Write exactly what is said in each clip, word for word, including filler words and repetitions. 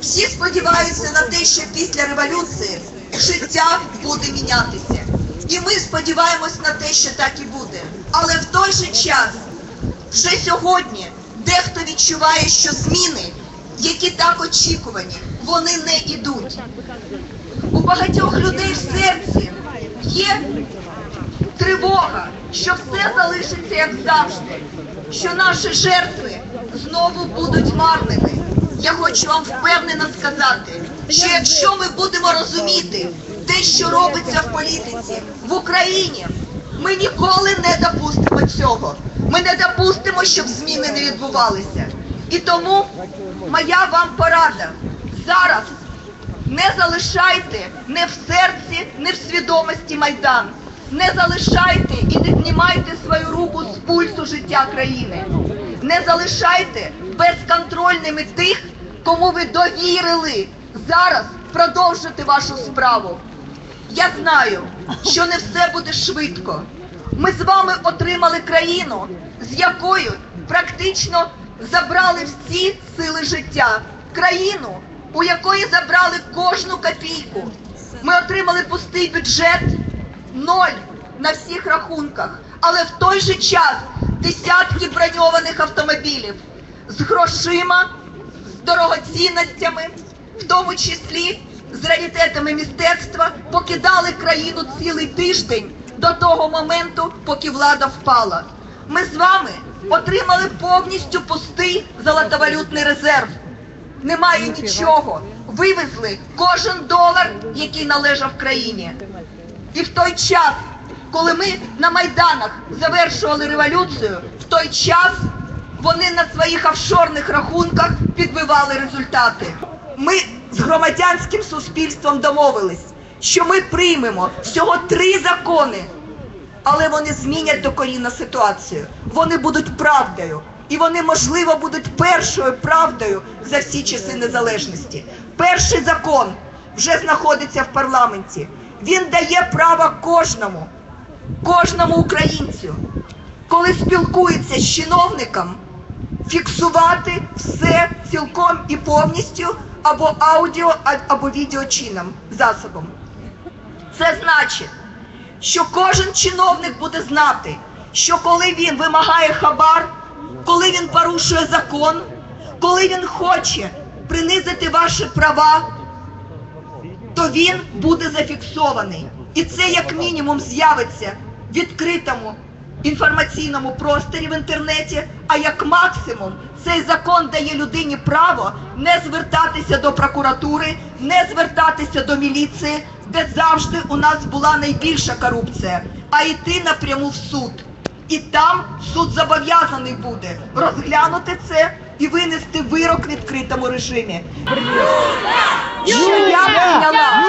Всі сподіваються на те, що після революції життя буде мінятися. І ми сподіваємось на те, що так і буде. Але в той же час, вже сьогодні, дехто відчуває, що зміни, які так очікувані, вони не йдуть. У багатьох людей в серці є тривога, що все залишиться як завжди, що наші жертви знову будуть марними. Я хочу вам впевнено сказати, що якщо ми будемо розуміти те, що робиться в політиці в Україні, ми ніколи не допустимо цього. Ми не допустимо, щоб зміни не відбувалися. І тому моя вам порада зараз: не залишайте не в серці, не в свідомості Майдан. Не залишайте і не знімайте свою руку з пульсу життя країни. Не залишайте безконтрольними тих, кому ви довірили зараз продовжити вашу справу. Я знаю, що не все буде швидко. Ми з вами отримали країну, з якою практично забрали всі сили життя. Країну, у якої забрали кожну копійку. Ми отримали пустий бюджет, ноль на всіх рахунках, але в той же час десятки броньованих автомобілів з грошима, з дорогоцінностями, в тому числі з раритетами мистецтва, покидали країну цілий тиждень до того моменту, поки влада впала. Ми з вами отримали повністю пустий золотовалютний резерв. Немає нічого. Вивезли кожен долар, який належав країні. І в той час, коли ми на Майданах завершували революцію, в той час вони на своїх офшорних рахунках підбивали результати. Ми з громадянським суспільством домовились, що ми приймемо всього три закони, але вони змінять докорінно ситуацію. Вони будуть правдою. І вони, можливо, будуть першою правдою за всі часи незалежності. Перший закон вже знаходиться в парламенті. Він дає право кожному, кожному українцю, коли спілкується з чиновником, фіксувати все цілком і повністю або аудіо, або відеочином, засобом. Це значить, що кожен чиновник буде знати, що коли він вимагає хабар, коли він порушує закон, коли він хоче принизити ваші права, то він буде зафіксований. І це як мінімум з'явиться в відкритому інформаційному просторі в інтернеті, а як максимум цей закон дає людині право не звертатися до прокуратури, не звертатися до міліції, де завжди у нас була найбільша корупція, а йти напряму в суд. І там суд зобов'язаний буде розглянути це і винести вирок в відкритому режимі. Що я прийняла,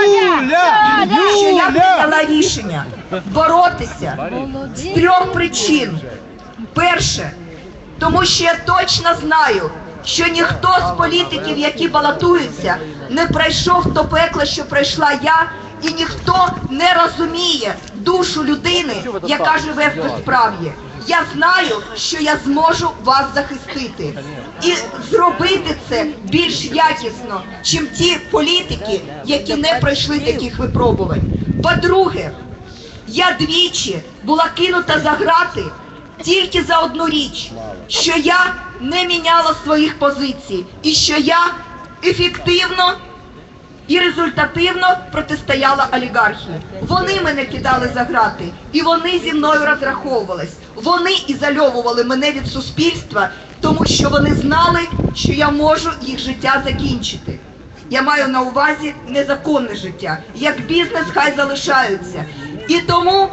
що я прийняла рішення боротися з трьох причин. Перше, тому що я точно знаю, що ніхто з політиків, які балотуються, не пройшов то пекло, що пройшла я, і ніхто не розуміє душу людини, яка живе в безправ'ї. Я знаю, що я зможу вас захистити і зробити це більш якісно, чим ті політики, які не пройшли таких випробувань. По-друге, я двічі була кинута за грати тільки за одну річ, що я не міняла своїх позицій і що я ефективно і результативно протистояла олігархії. Вони мене кидали за грати, і вони зі мною розраховувались. Вони ізольовували мене від суспільства, тому що вони знали, що я можу їх життя закінчити. Я маю на увазі незаконне життя. Як бізнес, хай залишаються. І тому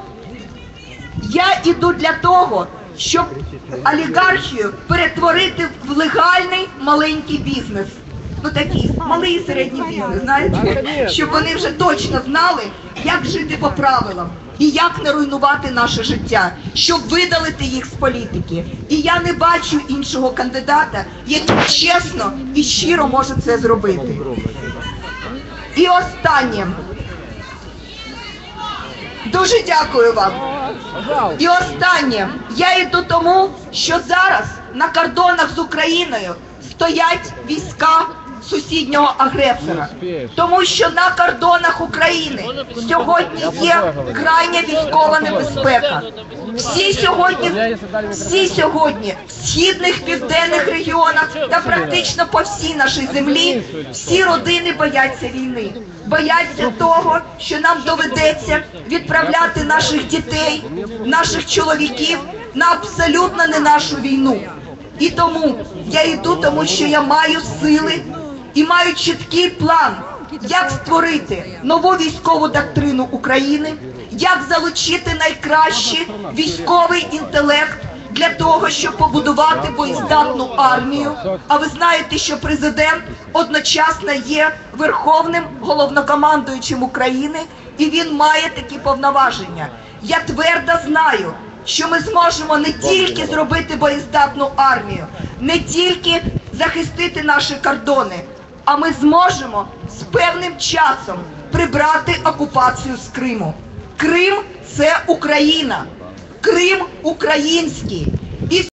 я іду для того, щоб олігархію перетворити в легальний маленький бізнес. Ну такий малий і середній бізнес, знаєте? Щоб вони вже точно знали, як жити по правилам і як не руйнувати наше життя, щоб видалити їх з політики. І я не бачу іншого кандидата, який чесно і щиро може це зробити. І останнє. Дуже дякую вам. І останнє. Я йду тому, що зараз на кордонах з Україною стоять війська сусіднього агресора. Тому що на кордонах України сьогодні є крайня військова небезпека. Всі сьогодні, всі сьогодні в східних, південних регіонах та практично по всій нашій землі всі родини бояться війни. Бояться того, що нам доведеться відправляти наших дітей, наших чоловіків на абсолютно не нашу війну. І тому я йду, тому що я маю сили і маю чіткий план, як створити нову військову доктрину України, як залучити найкращий військовий інтелект для того, щоб побудувати боєздатну армію. А ви знаєте, що президент одночасно є верховним головнокомандуючим України, і він має такі повноваження. Я твердо знаю, що ми зможемо не тільки зробити боєздатну армію, не тільки захистити наші кордони, а ми зможемо з певним часом прибрати окупацію з Криму. Крим – це Україна. Крим український.